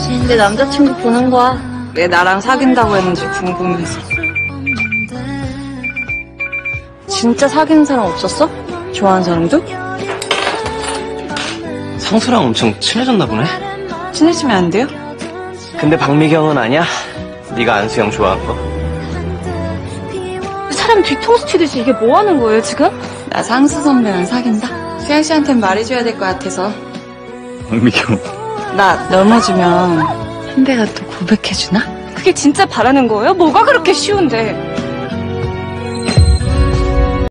내 남자친구 보는 거야. 왜 나랑 사귄다고 했는지 궁금해서. 진짜 사귀는 사람 없었어? 좋아하는 사람도? 상수랑 엄청 친해졌나 보네. 친해지면 안 돼요? 근데 박미경은 아니야? 네가 안수영 좋아한 거. 사람 뒤통수 튀듯이 이게 뭐 하는 거예요 지금? 나 상수 선배는 사귄다. 수영 씨한텐 말해줘야 될 것 같아서. 박미경. 나 넘어지면 선배가 또 고백해주나? 그게 진짜 바라는 거예요? 뭐가 그렇게 쉬운데?